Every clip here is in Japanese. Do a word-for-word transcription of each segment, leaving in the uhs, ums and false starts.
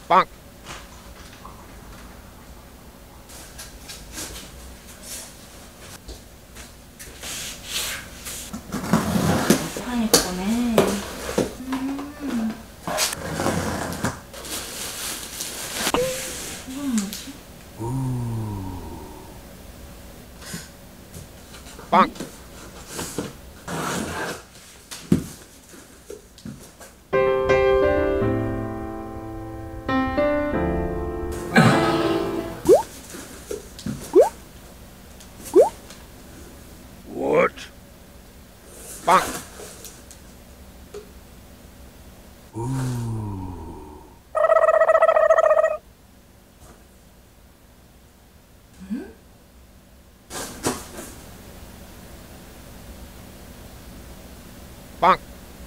빵! 빵이 거네. 음. 이건 뭐지? 빵! What? 빵! 빵!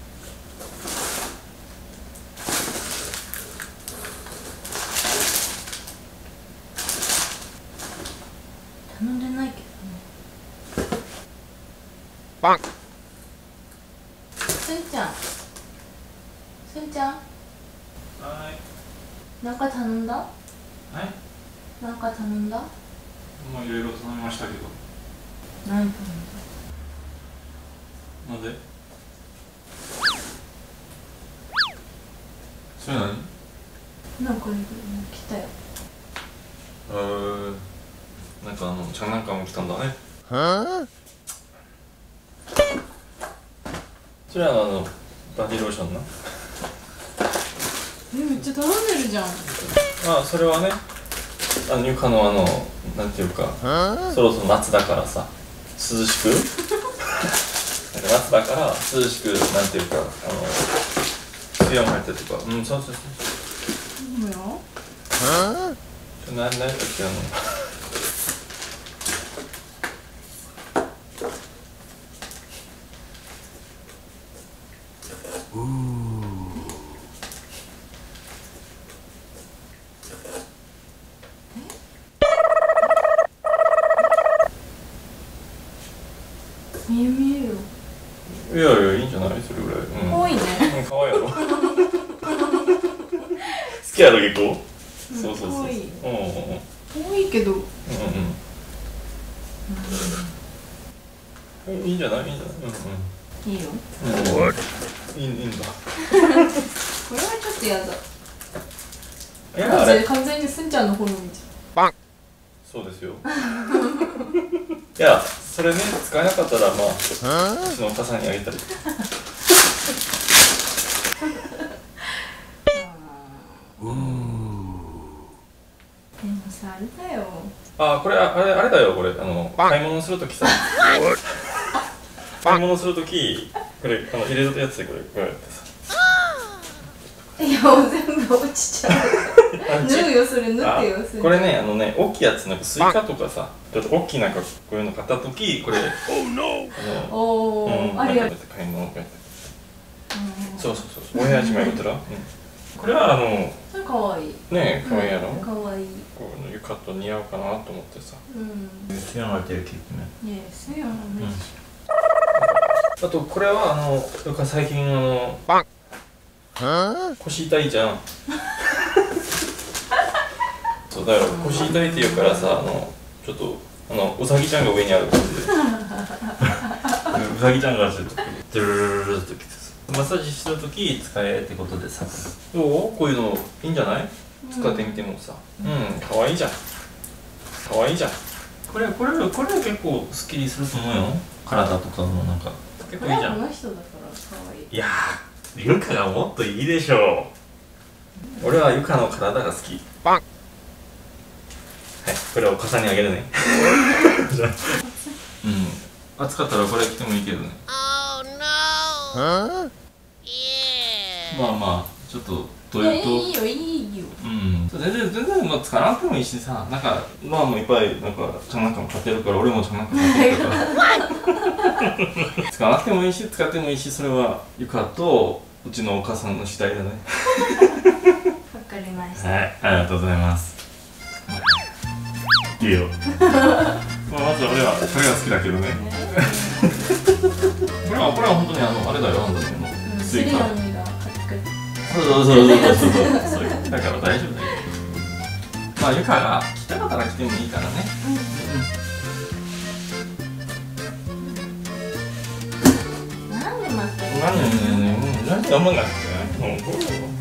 頼んでないけどね。 빵! すんちゃん、すんちゃん、 はい。 なんか頼んだ？ はい。 なんか頼んだ？ もういろいろ頼みましたけど。 何頼んなんで？それ何？ だ？なんか来たよ。 えー、なんかあの장난감も来たんだね。それはあのバディローションな。 え、めっちゃ頼んでるじゃん。 あ、それはね、あのゆかのあのなんていうか、そろそろ夏だからさ、涼しくなんか夏だから涼しくなんていうか、あの水温入ってるとか、うん、そうそうそう。 そうよ。 ちょな何だっけあの。 見え見えよ。 いやいやいいんじゃないそれぐらい。うん。 多いね。 うん、可愛いやろ。好きやろ結構。そうそうそう。 可愛い。 うんうんうん。 多いけど。 うんうん。いいんじゃないいいんじゃない。うんうん。 いいよ。 うん。いいいいんだ。 これはちょっとやだ。 いやあれ完全にすんちゃんの好みじ 빵! そうですよ。いやそれね使えなかったらまあうちのお母さんにあげたり。 ゃん。でもさ、あれだよ。 あこれあれあれだよこれあの買い物するときさ。買い物するときこれあの入れるやつでこれこうやってさ。 いやもう全部落ちちゃう。縫うよそれ縫ってよ。 これねあのね大きいやつなんかスイカとかさちょっと大きいなんかこういうの買ったときこれおお、ありがとう。 買い物やってそうそうそう親父もやったらこれはあのそれかわいいねえかわいいやろかわいい。 こう浴衣似合うかなと思ってさうんつやがれてる結構ねねえ、すやんね。 あとこれはあのよく最近あの 빵! 腰痛いじゃんそうだから腰痛いって言うからさあのちょっとあのうさぎちゃんが上にある感じでうさぎちゃんがちょっとドゥルルルルルってきてさマッサージするとき使えってことでさどうこういうのいいんじゃない使ってみてもさうんかわいいじゃんかわいいじゃんこれこれこれ結構スッキリすると思うよ体とかもなんか結構いいじゃんこの人だからかわいい。 いやーゆかがもっといいでしょう俺はゆかの体が好き 빵! はいこれをお母さんにあげるねじゃあうん暑かったらこれ着てもいいけどね Oh no! まあまあちょっとといや、 いうといいよいいよ。 うん全然全然まあ使わなくてもいいしさなんかまあもういっぱいなんかちゃんなんかも買ってるから俺もちゃんなんか買ってるから使わなくてもいいし使ってもいいしそれはゆかとうちのお母さんの次第だねわかりました。 はいありがとうございますいいよまあまず俺はこれが好きだけどねこれはこれは本当にあのあれだよ本当にもうスイカスリランが買ってくれた。 あそうそうそうそうそうそうだから大丈夫だよ。まあゆかが来たかったら来てもいいからね。 なんで待ってるの？ 何何何何何何何